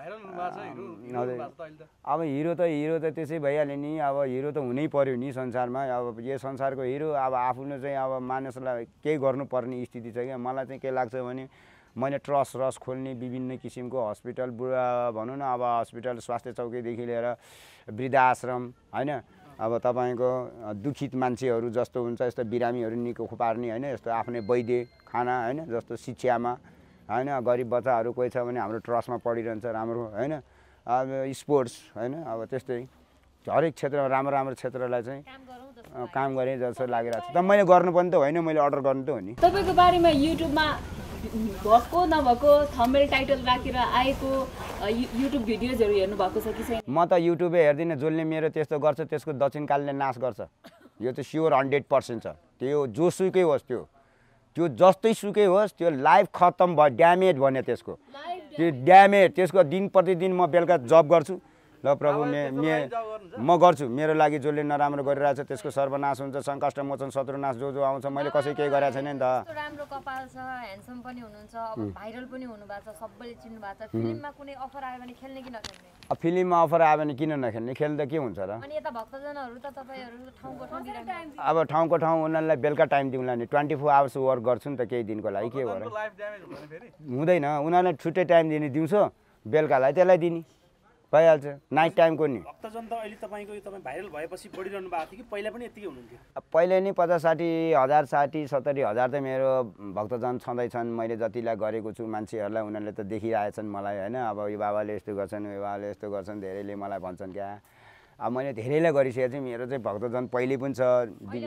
S1: अब हिरो त त्यसै भइहाल्यो नि अब हिरो त हुनै पर्यो नि संसारमा अब यो संसारको हिरो अब आफ्नो चाहिँ अब मानिसलाई केही गर्नुपर्ने स्थिति छ क्या मलाई चाहिँ के लाग्छ भने मैले ट्रस्ट खोल्ने विभिन्न किसिमको हस्पिटल भनौँ न अब हस्पिटल स्वास्थ्य चौकीदेखि लिएर वृद्धाश्रम होइन अब तपाईँको दुखित मान्छेहरू जस्तो हुन्छ यस्तो बिरामीहरू निको पार्ने होइन यस्तो आफ्नै वैद्य खाना होइन जस्तो शिक्षामा होइन गरिब बच्चाहरू कोही छ भने हाम्रो ट्रस्टमा पढिरहन्छ राम्रो होइन अब स्पोर्ट्स होइन अब त्यस्तै हरेक क्षेत्रमा राम्रो क्षेत्रलाई चाहिँ काम गरेँ जस्तो लागिरहेको छ त मैले गर्नु पनि त होइन मैले अर्डर गर्नु त हो नि
S9: तपाईँको बारेमा युट्युबमा भएको नभएको थम्बनेल टाइटल राखेर आएको युट्युब भिडियोजहरू हेर्नु भएको छ कि छैन
S1: म त युट्युबै हेर्दिनँ जसले मेरो त्यस्तो गर्छ त्यसको दक्षिणकालले नाश गर्छ यो चाहिँ स्योर 100% छ त्यो जोसुकै होस् त्यो जस्तै सुकै होस् त्यो लाइफ खत्तम भयो ड्यामेज भन्यो त्यसको त्यो ड्यामेज त्यसको दिन प्रतिदिन म बेलुका जब गर्छु ल प्रभु म गर्छु मेरो लागि जसले नराम्रो गरिरहेछ त्यसको सर्वनाश हुन्छ सङ्कष्ट मोचन शत्रुनाश जो आउँछ मैले कसै केही गरेको छैन नि त
S2: राम्रो कपाल छ ह्यान्डसम पनि हुनुहुन्छ अब भाइरल पनि हुनुभएको छ सबैले चिन्नु भएको छ फिल्ममा कुनै अफर आयो भने खेल्ने कि नखेल्ने
S1: अब फिल्ममा अफर आयो भने किन नखेल्ने खेल्दा के हुन्छ र
S2: अनि यता भक्तजनहरू त तपाईहरु ठाउँको ठाउँ दिइराख्नु
S1: अब ठाउँको ठाउँ उनीहरूलाई बेलुका टाइम दिउँला नि 24 आवर्स वर्क गर्छु नि त केही दिनको लागि के हो र हुँदैन उनीहरूलाई छुट्टै टाइम दिने दिउँसो बेलुकालाई त्यसलाई दिने भइहाल्छ नाइट टाइमको नि
S5: भक्तजन त अहिले तपाईको तपाई भाइरल भएपछि बढिरहनु भएको थियो कि पहिला पनि यतिकै हुनुहुन्थ्यो
S1: पहिले नि 50-60 हजार 60-70 हजार त मेरो भक्तजन छँदैछन् मैले जतिलाई गरेको छु मान्छेहरूलाई उनीहरूले त देखिरहेछन् मलाई होइन अब यो बाबाले यस्तो गर्छन् यो बाबाले यस्तो गर्छन् धेरैले मलाई भन्छन् क्या अब मैले धेरैलाई गरिसकेको चाहिँ मेरो चाहिँ भक्तजन पहिले पनि छ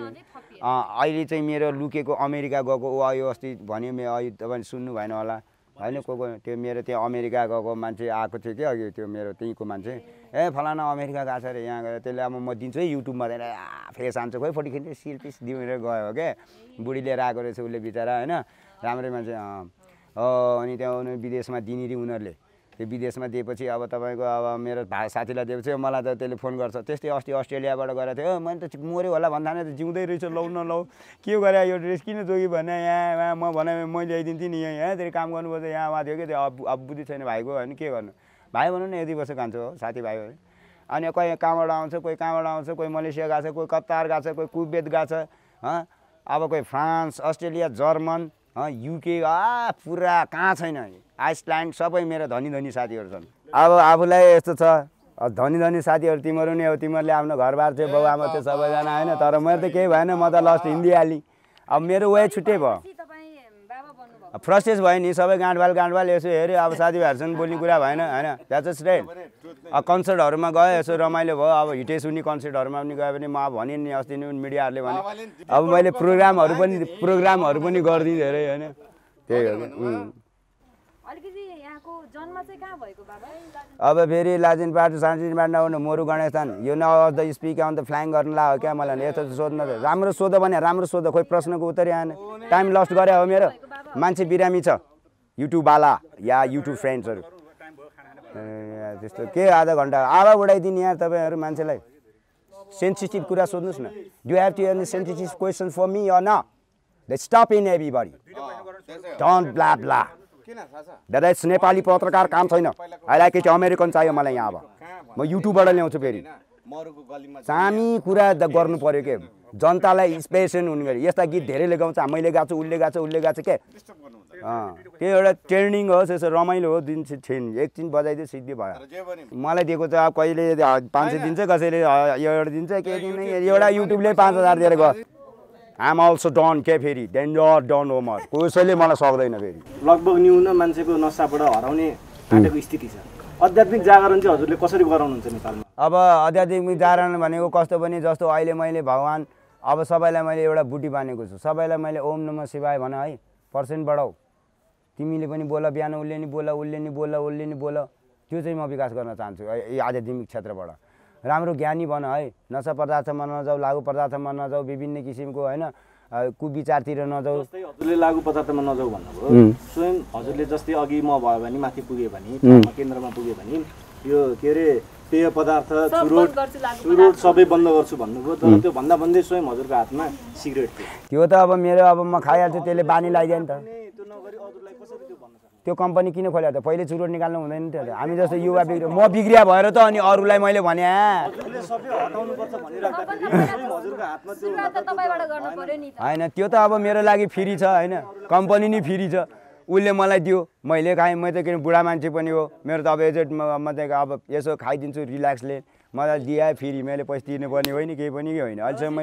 S1: अहिले चाहिँ मेरो लुकेको अमेरिका गएको ऊ आयो अस्ति भन्यो अहिले तपाईँ सुन्नु भएन होला होइन को त्यो मेरो त्यहाँ अमेरिका गएको मान्छे आएको थियो कि अघि त्यो मेरो त्यहीँको मान्छे ए फलाना अमेरिका गएको छ अरे यहाँ गएर त्यसले अब म दिन्छु है युट्युबमा फेस हान्छ खोइ फोटो खिच्ने सिल पिस दिएर गयो क्या बुढी लिएर आएको रहेछ उसले बिचरा होइन राम्रै मान्छे अनि त्यहाँ विदेशमा दिनेरी उनीहरूले त्यो विदेशमा दिएपछि अब तपाईँको अब मेरो साथीलाई दिएपछि मलाई त त्यसले फोन गर्छ त्यस्तै अस्ति अस्ट्रेलियाबाट गएको थियो मैले त मऱ्यो होला भन्दा त जिउँदै रहेछ लौ न लौ के गरे यो ड्रेस किन जोगी भने यहाँ म भने म ल्याइदिन्थेँ नि यहाँ धेरै काम गर्नुपर्छ यहाँ उहाँ थियो कि त्यो अब बुद्धि छैन भाइको होइन के गर्नु भाइ भनौँ न यति वर्ष कान्छ हो साथीभाइ हो अनि कोही कहाँबाट आउँछ कोही कहाँबाट आउँछ कोही मलेसिया गएको छ कोही कतार गएको छ कोही कुवेत गएको छ अब कोही फ्रान्स अस्ट्रेलिया जर्मन युके पुरा कहाँ छैन आइसल्यान्ड सबै मेरो धनी धनी साथीहरू छन् अब आफूलाई यस्तो छ धनी धनी साथीहरू तिमीहरू नि हो तिमीहरूले आफ्नो घरबार थियो बाउ आमा थियो सबैजना होइन तर मेरो त केही भएन म त लस्ट हिन्दी हालेँ अब मेरो वे छुट्टै भयो फ्रस्ट्रेट भयो नि सबै गाँडबाल यसो हेऱ्यो अब साथीभाइहरूसँग बोल्ने कुरा भएन होइन द्याट्स स्ट्रेट कन्सर्टहरूमा गयो यसो रमाइलो भयो अब हिटे सुन्ने कन्सर्टहरूमा पनि गयो भने म अब भने नि अस्ति नि मिडियाहरूले भने अब मैले प्रोग्रामहरू पनि गरिदिएँ धेरै होइन त्यही हो अब फेरि लाजिनपाट साँझिनपाट नआउनु मोरु गणेशस्थान यो न the speak on the flag गर्न ला हो क्या मलाई यस्तो सोध्न राम्रो सोध भने राम्रो सोध खोइ प्रश्नको उत्तरै आएन टाइम लस्ट गरे हो मेरो मान्छे बिरामी छ युट्युबवाला या युट्युब फ्रेन्ड्सहरू त्यस्तो के आधा घन्टा आधा उडाइदिने यहाँ तपाईँहरू मान्छेलाई सेन्सिटिभ कुरा सोध्नुहोस् न do have to any sensitive question for me or न let's stop in everybody don't blah blah दादा नेपाली पत्रकार काम छैन आई लाइक इट अमेरिकन चाहियो मलाई यहाँ अब म युट्युबबाट ल्याउँछु फेरि चामी कुरा गर्नु पर्यो के जनतालाई स्पेसन हुने गरी यस्ता गीत धेरैले गाउँछ मैले गाएको छु उसले गाएको छ के त्यो एउटा ट्रेन्डिङ होस् यसो रमाइलो हो दिन एकछिन बजाइदियो सिद्धि भयो मलाई दिएको छ अब कहिले 500 दिन्छ कसैले एउटा दिन्छ के दिन एउटा युट्युबले 5000 दिएर गयो आम अल्सो डन के फेरि डेन्जर डन हो म कसैले मलाई सक्दैन फेरि
S4: लगभग न्यून मान्छेको नसाबाट हराउने आँटेको स्थिति छ आध्यात्मिक जागरण चाहिँ हजुरले कसरी गराउनुहुन्छ नेपालमा
S1: अब आध्यात्मिक जागरण भनेको कस्तो पनि जस्तो अहिले मैले भगवान् अब सबैलाई मैले एउटा बुटी बानेको छु सबैलाई मैले ओम नमः शिवाय भन है पर्सेन्ट बढाऊ तिमीले पनि बोल बिहान उसले नि बोल त्यो चाहिँ म विकास गर्न चाहन्छु आध्यात्मिक क्षेत्रबाट राम्रो ज्ञानी बन है नशा पदार्थमा नजाऊ लागु पदार्थमा नजाऊ विभिन्न किसिमको होइन कुविचारतिर नजाऊ
S4: हजुरले लागु पदार्थमा नजाऊ भन्नुभयो स्वयं हजुरले जस्तै अघि म भयो भने माथि पुगे भने केन्द्रमा पुगे भने यो के अरे पेय पदार्थ चुरोट सबै बन्द गर्छु भन्नुभयो तर त्यो भन्दा भन्दै स्वयं हजुरको हातमा सिगरेट थियो
S1: त्यो त अब मेरो अब म खाइहाल्छु त्यसले बानी लगाइदियो नि त त्यो कम्पनी किन खोल्या त पहिले चुरोट निकाल्नु हुँदैन नि त्यो हामी जस्तो युवा बिग्रियो म बिग्रिया भएर त अनि अरूलाई मैले भने होइन त्यो त अब मेरो लागि फ्री छ होइन कम्पनी नि फ्री छ उसले मलाई दियो मैले खाएँ म त किन बुढा मान्छे पनि हो मेरो त अब एजेड म त अब यसो खाइदिन्छु रिल्याक्सले मलाई दिए फेरि मैले पैसा तिर्नु पर्ने होइन केही पनि होइन अहिलेसम्म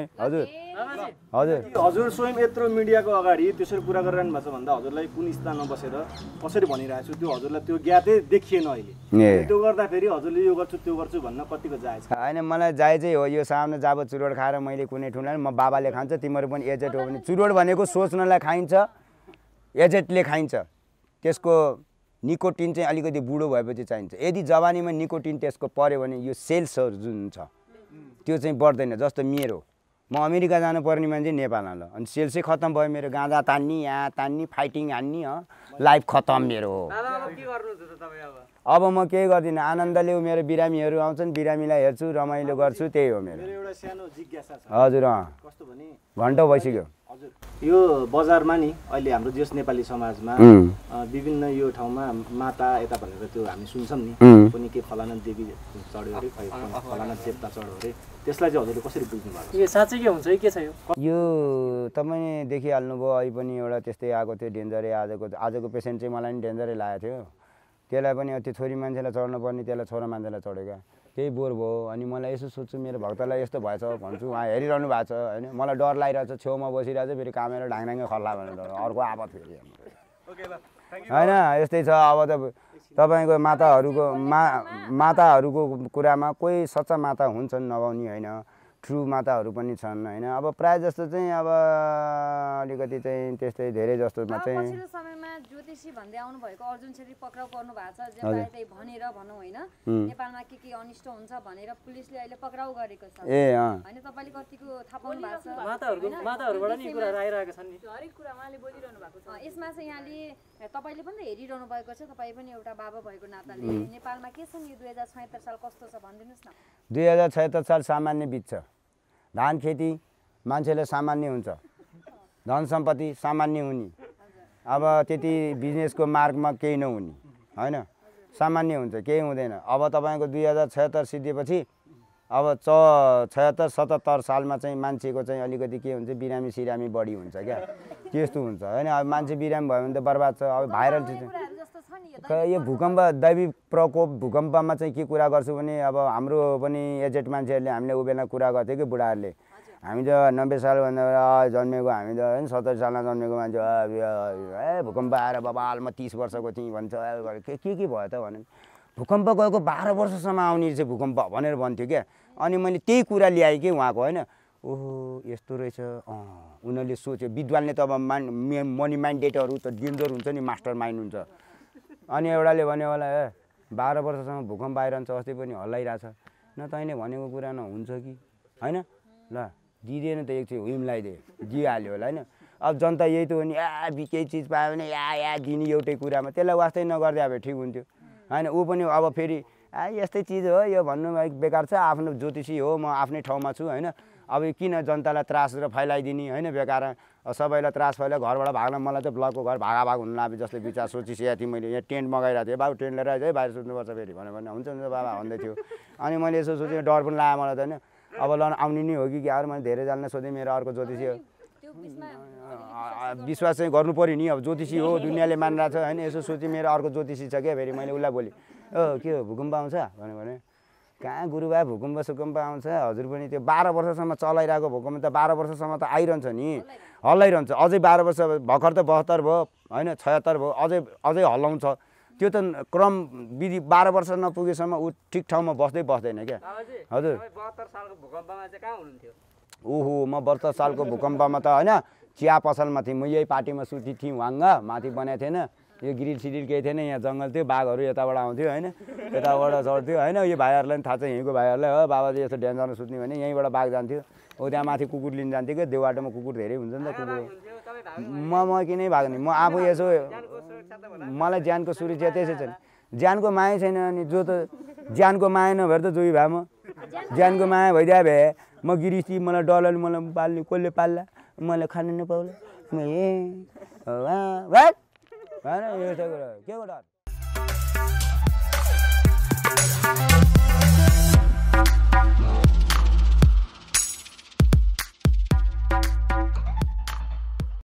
S1: हजुर
S4: स्वयं यत्रो मिडियाको अगाडि त्यसरी कुरा गरिरहनु भएको छ भन्दा हजुरलाई कुन स्थानमा बसेर कसरी भनिरहेको छु त्यो हजुरलाई त्यो ज्ञातै देखिएन अहिले त्यो गर्दाखेरि हजुरले यो गर्छु त्यो गर्छु भन्न कतिको जायज
S1: होइन मलाई जायजै हो यो सामने जाब चुरोट खाएर मैले कुनै ठुलो म बाबाले खान्छ तिमीहरू पनि एजेड हो भने चुरोट भनेको सोच्नलाई खाइन्छ एजेडले खाइन्छ त्यसको निकोटिन चाहिँ अलिकति बुढो भएपछि चाहिन्छ यदि जवानीमा निकोटिन त्यसको पर्यो भने यो सेल्सहरू जुन छ त्यो चाहिँ बढ्दैन जस्तो मेरो म अमेरिका जानुपर्ने मान्छे नेपाल हाल्नु अनि सेल्सै खत्तम भयो मेरो गाँजा तान्ने यहाँ तान्ने फाइटिङ हान्ने लाइफ खत्तम मेरो हो अब म केही गर्दिनँ आनन्दले मेरो बिरामीहरू आउँछन् बिरामीलाई हेर्छु रमाइलो गर्छु त्यही हो मेरो
S4: एउटा सानो जिज्ञासा छ
S1: हजुर
S4: कस्तो भने
S1: घन्टा भइसक्यो
S4: हजुर यो बजारमा नि अहिले हाम्रो देश नेपाली समाजमा विभिन्न यो ठाउँमा माता यता भनेर त्यो हामी सुन्छौँ नि पनि के फलाना देवी चढ्यो अरे फलाना देवता चढ्यो अरे त्यसलाई चाहिँ हजुरले कसरी बुझ्नु भएको
S6: यो साँच्चै के हुन्छ के छ
S1: यो तपाईँ देखिहाल्नुभयो अहिले पनि एउटा त्यस्तै आएको थियो डेन्जरै आजको पेसेन्ट चाहिँ मलाई पनि डेन्जरै लागेको थियो त्यसलाई पनि त्यो छोरी मान्छेलाई चढ्नु पर्ने त्यसलाई छोरा मान्छेलाई चढ्यो क्या त्यही बोर भयो अनि मलाई यसो सोध्छु मेरो भक्तलाई यस्तो भएछ भन्छु उहाँ हेरिरहनु भएको छ होइन मलाई डर लागिरहेको छ छेउमा बसिरहेको छ फेरि कामेरा ढाङढाङै खल्ला भनेर अर्को आपत फेरि होइन यस्तै छ अब त तपाईँको माताहरूको कुरामा कोही सच्चा माता हुन्छन् नभउने होइन ट्रु माताहरू पनि छन् होइन। अब प्रायः जस्तो चाहिँ अब अलिकति चाहिँ त्यस्तै धेरै जस्तोमा चाहिँ
S2: पछिल्लो समयमा ज्योतिषी भन्दै आउनु भएको अर्जुन छेत्री पक्राउ पर्नु भएको छ, जे प्रायः त्यही भनेर भनौँ होइन, नेपालमा के अनिष्ट हुन्छ भनेर पुलिसले अहिले पक्राउ गरेको छ होइन। तपाईँले कतिको थाहा पाउनु भएको छ?
S6: माताहरूबाट नि कुराहरू आइरहेका छन् नि,
S9: हरेक कुरा उहाँले बोलिरहनु भएको छ।
S2: यसमा चाहिँ यहाँले तपाईँले पनि त हेरिरहनु भएको छ, तपाईँ पनि एउटा बाबा भएको नाताले नेपालमा के छन् यो 2076 साल कस्तो छ भनिदिनुहोस् न।
S1: 2076 साल सामान्य बित्छ। धान खेती मान्छेले सामान्य हुन्छ, धन सम्पत्ति सामान्य हुने, अब त्यति बिजनेसको मार्गमा केही नहुने होइन, सामान्य हुन्छ, केही हुँदैन। अब तपाईँको 2076 सिद्धिएपछि अब 76-77 सालमा चाहिँ मान्छेको चाहिँ अलिकति के हुन्छ, बिरामी सिरामी बढी हुन्छ क्या, त्यस्तो हुन्छ होइन। अब मान्छे बिरामी भयो भने त बर्बाद छ। अब भाइरल यो भूकम्प दैविक प्रकोप भूकम्पमा चाहिँ के कुरा गर्छु भने अब हाम्रो पनि एजेड मान्छेहरूले हामीले ऊ बेला कुरा गर्थ्यो कि बुढाहरूले, हामी त 90 सालभन्दा जन्मेको, हामी त होइन 70 सालमा जन्मेको मान्छे, भूकम्प आएर बबाल म 30 वर्षको थिएँ भन्छ, के भयो त भने भूकम्प गएको 12 वर्षसम्म आउने रहेछ भूकम्प भनेर भन्थ्यो क्या। अनि मैले त्यही कुरा ल्याएँ कि उहाँको होइन, ओहो यस्तो रहेछ। उनीहरूले सोच्यो, विद्वानले त अब मनी माइन्डेडहरू त डेन्जर हुन्छ नि, मास्टर माइन्ड हुन्छ। अनि एउटाले भन्यो होला 12 वर्षसम्म भूकम्प आइरहन्छ, अस्ति पनि हल्लाइरहेछ, न तैँले भनेको कुरा न हुन्छ कि होइन। ल दिँदैन त एकछिन हुम लगाइदिए, दिइहाल्यो होला होइन। अब जनता यही त हो नि, केही चिज पायो भने या दिने एउटै कुरामा, त्यसलाई वास्तै नगर्दै अब ठिक हुन्थ्यो होइन। ऊ पनि अब फेरि यस्तै चिज हो यो भन्नु बेकार छ, आफ्नो ज्योतिषी हो, म आफ्नै ठाउँमा छु होइन। अब किन जनतालाई त्रास र फैलाइदिने होइन, बेकार सबैलाई त्रास फैलायो। घरबाट भाग्न मलाई त ब्लकको घर भागाभाग हुनु लाग्यो जस्तो विचार सोचिसकेको थिएँ मैले। यहाँ टेन्ट मगाइरहेको थिएँ, बाबु टेन्ट लिएर आइज है बाहिर सुत्नुपर्छ फेरि भन्यो भने हुन्छ बाबा भन्दै थियो। अनि मैले यसो सोचेँ, डर पनि लाग्यो मलाई त होइन, अब ल आउने नै हो कि क्या। मैले धेरैजनाले सोधेँ, मेरो अर्को ज्योतिषी हो, विश्वास चाहिँ गर्नु पऱ्यो नि, अब ज्योतिषी हो दुनियाँले मानिरहेको छ होइन। यसो सोचेँ मेरो अर्को ज्योतिषी छ क्या, फेरि मैले उसलाई बोलेँ, के हो भूकम्प आउँछ भने कहाँ गुरुबा भूकम्प सुकम्प आउँछ, हजुर पनि त्यो 12 वर्षसम्म चलाइरहेको भूकम्प त 12 वर्षसम्म त आइरहन्छ नि, हल्लाइरहन्छ। अझै 12 वर्ष भर्खर त 72 भयो होइन, 76 भयो, अझै हल्लाउँछ। त्यो त क्रम विधि 12 वर्ष नपुगेसम्म ऊ ठिक ठाउँमा बस्दैन क्या। हजुर
S3: 72 सालको भूकम्पमा चाहिँ कहाँ हुनुहुन्थ्यो?
S1: ओहो म 72 सालको भूकम्पमा त होइन चिया पसलमा थिएँ, म यही पार्टीमा सुती थिएँ, वाङ्ग माथि बनाएको थिएन, यो ग्रिल सिरिल केही थिएन, यहाँ जङ्गल थियो, बाघहरू यताबाट आउँथ्यो होइन, यताबाट चढ्थ्यो होइन। यो भाइहरूलाई पनि थाहा छ, यहीँको भाइहरूलाई हो, बाबा चाहिँ यस्तो डेन्जरमा सुत्ने भने यहीँबाट बाघ जान्थ्यो, हो त्यहाँ माथि कुकुर लिन जान्थ्यो क्या, देउबाटोमा कुकुर धेरै हुन्छ नि त कुकुर। म किनै भाग्ने, म आफू यसो मलाई ज्यानको सुरक्षा त्यसै छैन, ज्यानको माया छैन। अनि जो त ज्यानको माया नभएर त जोही भए म, ज्यानको माया भइदिए भए म गिरिसी, मलाई डलले मलाई पाल्ने, कसले पाल्ला, मलाई खानु नपाउला, म होइन यो कुरा के हो डर।